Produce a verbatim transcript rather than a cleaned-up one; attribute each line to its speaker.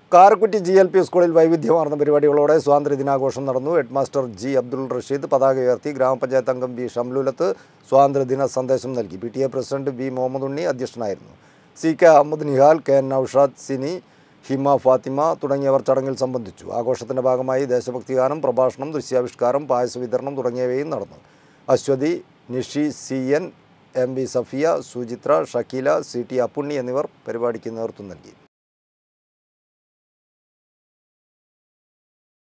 Speaker 1: Karakkutty G L P സ്കൂളിൽ വൈവിധ്യമാർന്ന പരിപാടികളോടെ സ്വാതന്ത്ര്യദിനാഘോഷം നടന്നു. ഹെഡ്മാസ്റ്റർ ജി അബ്ദുൾ റഷീദ് പതാക ഉയർത്തി. ഗ്രാമപഞ്ചായത്ത് അംഗം വി ഷംലുലത്ത് സ്വാതന്ത്ര്യദിന സന്ദേശം നൽകി. P T A president V Muhammad Unni അധ്യക്ഷനായിരുന്നു. C K Ahmed Nihal, K N Naushad Sini, Hima Fathima തുടങ്ങിയവർ ചടങ്ങിൽ സംബന്ധിച്ചു. ആഘോഷത്തിന്റെ ഭാഗമായി ദേശഭക്തി ഗാനം, പ്രഭാഷണം, ദൃശ്യാവിഷ്കാരം, പായസ വിതരണം തുടങ്ങിയവയും നടന്നു. Aswathi, Nishi, C N, M V Safiya, Suchitra, Shakeela, C T Appunni എന്നിവർ പരിപാടിക്ക് നേതൃത്വം നൽകി.